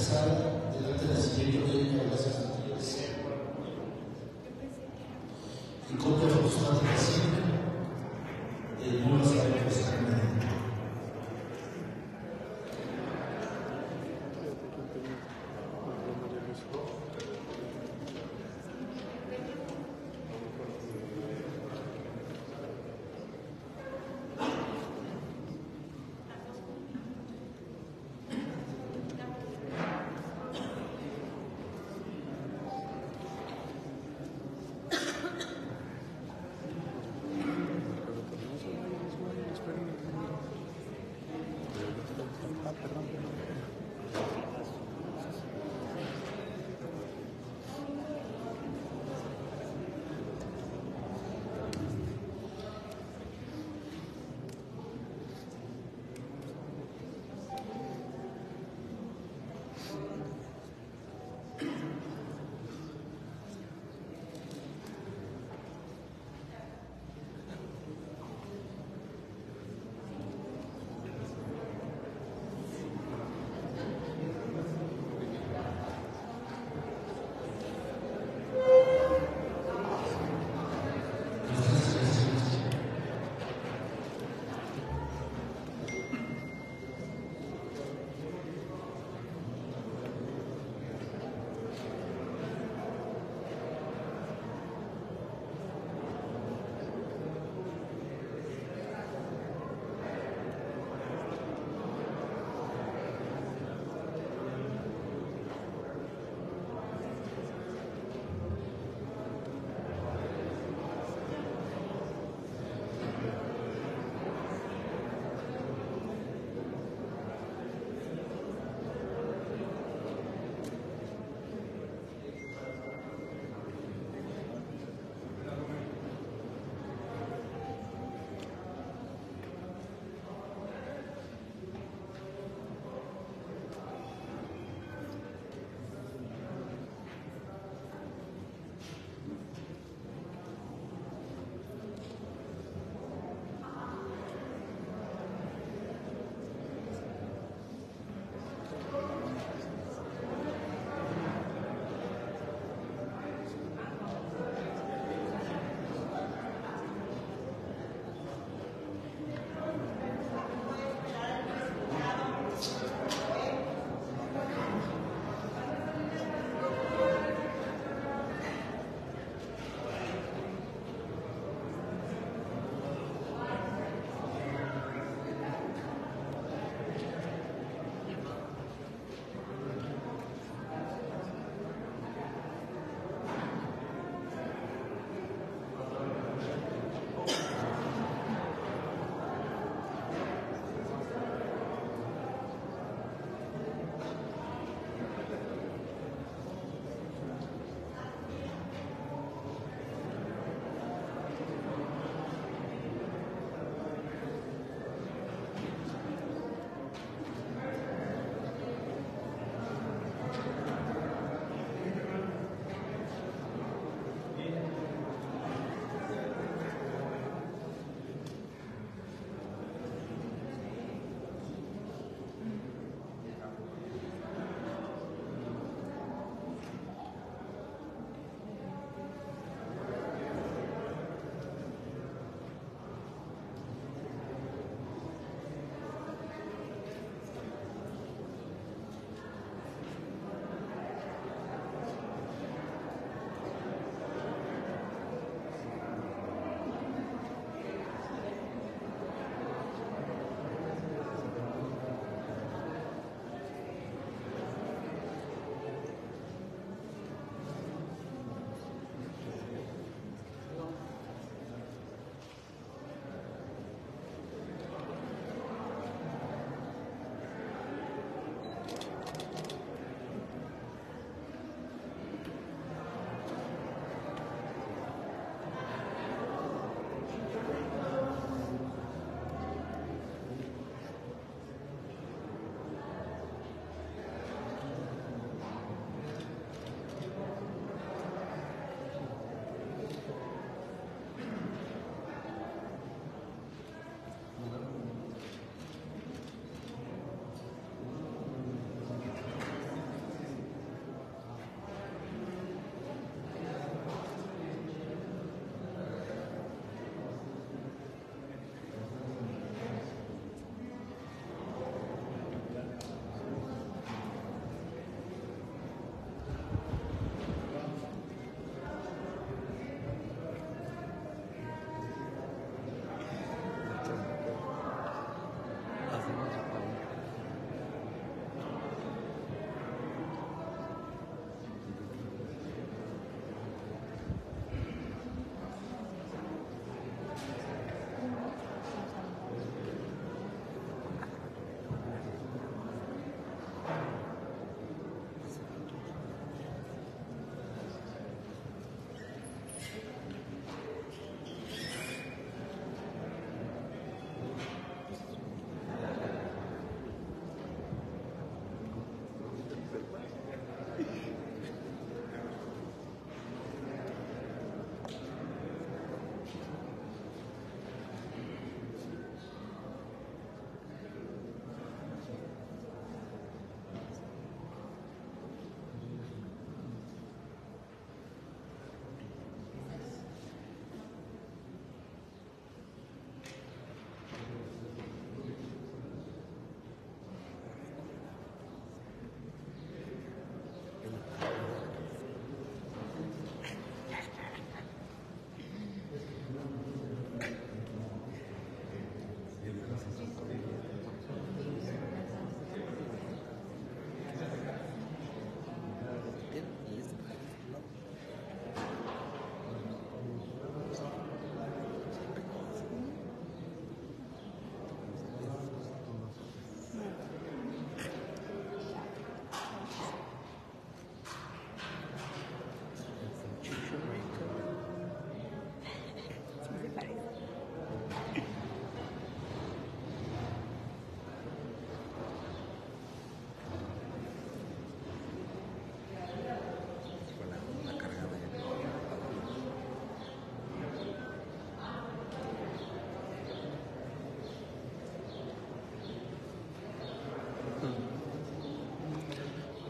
expresar delante del siguiente de gracias a Dios y copia automática siempre de nuevas aventuras que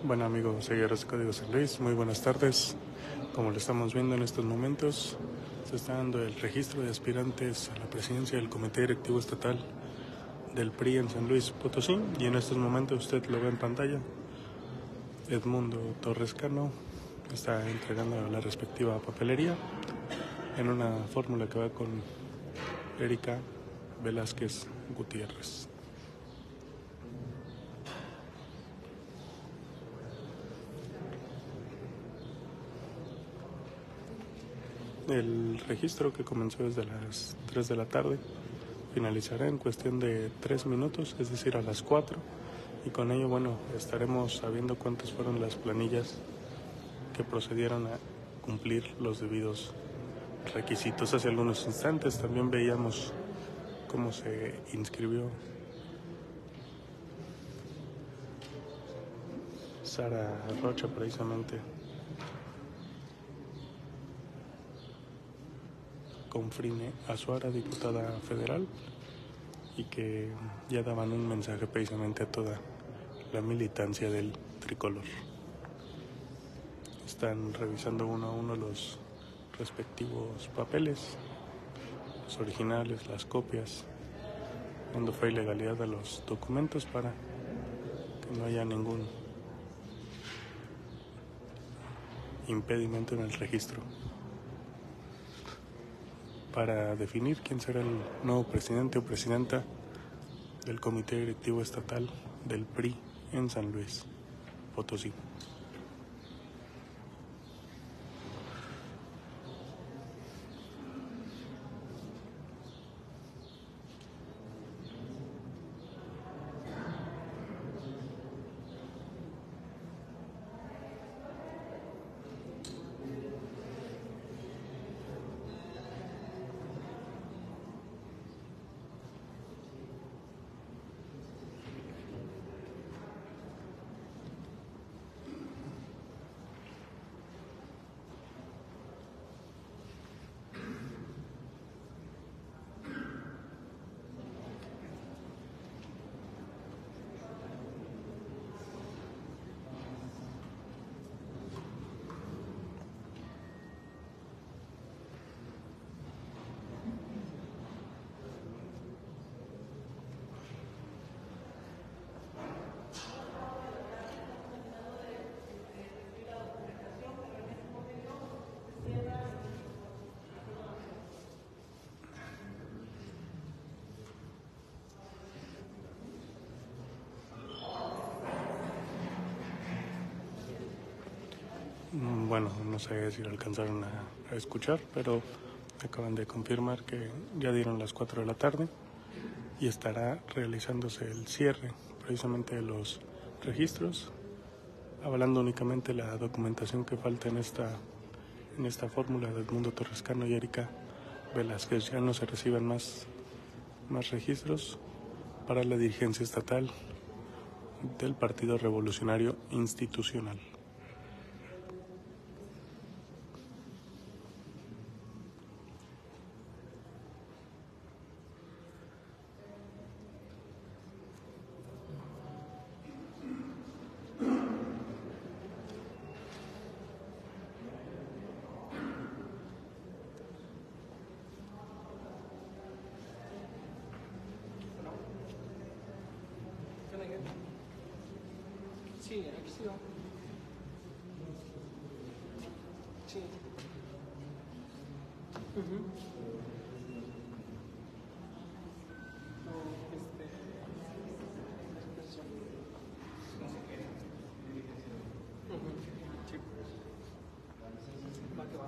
Bueno, amigos seguidores de Código San Luis, muy buenas tardes. Como lo estamos viendo en estos momentos, se está dando el registro de aspirantes a la presidencia del Comité Directivo Estatal del PRI en San Luis Potosí, y en estos momentos usted lo ve en pantalla. Edmundo Torres Cano está entregando la respectiva papelería en una fórmula que va con Erika Velázquez Gutiérrez. El registro, que comenzó desde las 3 de la tarde, finalizará en cuestión de 3 minutos, es decir, a las 4, y con ello, estaremos sabiendo cuántas fueron las planillas que procedieron a cumplir los debidos requisitos. Hace algunos instantes también veíamos cómo se inscribió Sara Rocha, precisamente con Frine Azuara, diputada federal, y que ya daban un mensaje precisamente a toda la militancia del tricolor. Están revisando uno a uno los respectivos papeles, los originales, las copias, dando fe y legalidad a los documentos para que no haya ningún impedimento en el registro, para definir quién será el nuevo presidente o presidenta del Comité Directivo Estatal del PRI en San Luis Potosí. Bueno, no sé si lo alcanzaron a escuchar, pero acaban de confirmar que ya dieron las 4 de la tarde y estará realizándose el cierre precisamente de los registros, avalando únicamente la documentación que falta en esta fórmula de Edmundo Torres Cano y Erika Velázquez. Ya no se reciben más registros para la dirigencia estatal del Partido Revolucionario Institucional. Sí, aquí sí va. Sí. No, expresión. Sí. Va que va.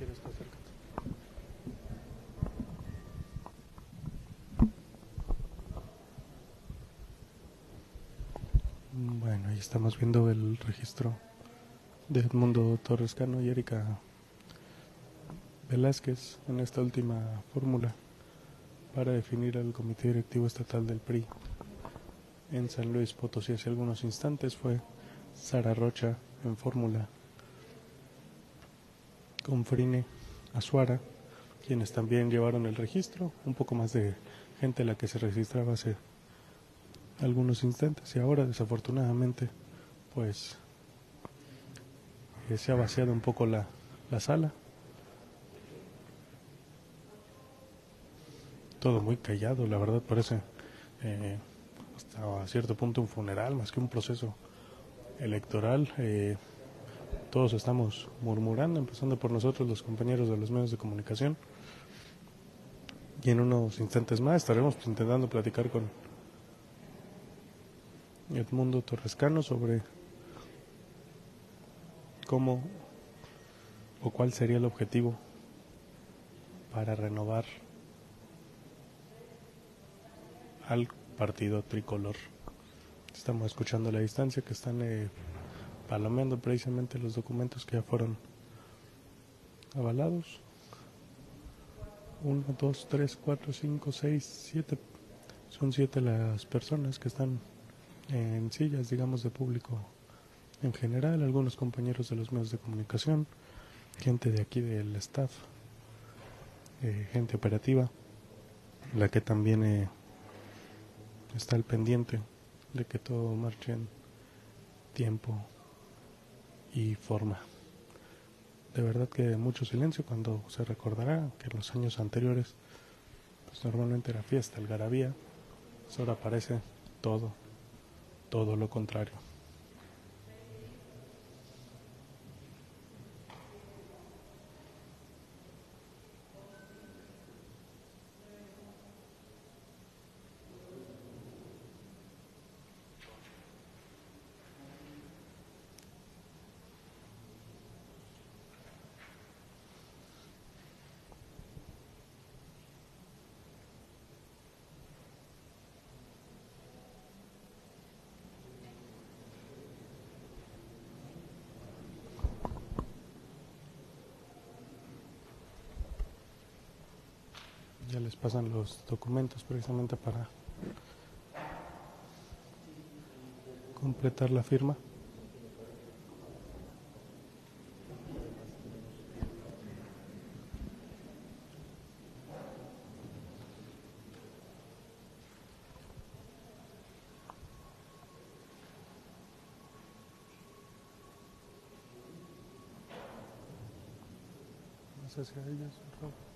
quieres, acércate. Bueno, ahí estamos viendo el registro de Edmundo Torres Cano y Erika Velázquez en esta última fórmula para definir al Comité Directivo Estatal del PRI en San Luis Potosí. Hace algunos instantes fue Sara Rocha en fórmula con Frine Azuara, quienes también llevaron el registro, un poco más de gente la que se registraba hace algunos instantes, y ahora desafortunadamente pues se ha vaciado un poco la sala, todo muy callado, la verdad parece hasta cierto punto un funeral más que un proceso electoral. Todos estamos murmurando, empezando por nosotros los compañeros de los medios de comunicación, y en unos instantes más estaremos intentando platicar con Edmundo Torres Cano sobre cómo o cuál sería el objetivo para renovar al partido tricolor. Estamos escuchando a la distancia que están palomeando precisamente los documentos que ya fueron avalados. 1, 2, 3, 4, 5, 6, 7. Son 7 las personas que están en sillas, digamos, de público en general, algunos compañeros de los medios de comunicación, gente de aquí del staff, gente operativa, la que también está al pendiente de que todo marche en tiempo y forma. De verdad que mucho silencio, cuando se recordará que en los años anteriores pues normalmente era fiesta, algarabía, pues ahora parece todo lo contrario. Ya les pasan los documentos precisamente para completar la firma. No sé si a ellos, por favor.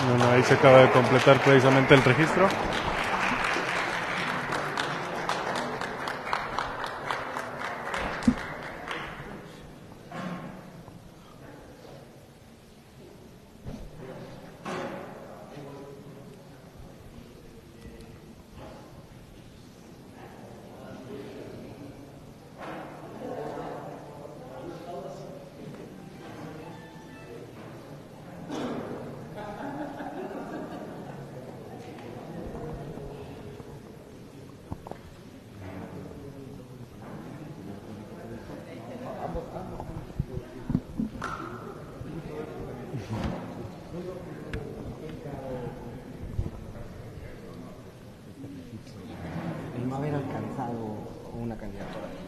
Bueno, ahí se acaba de completar precisamente el registro. El no haber alcanzado una candidatura.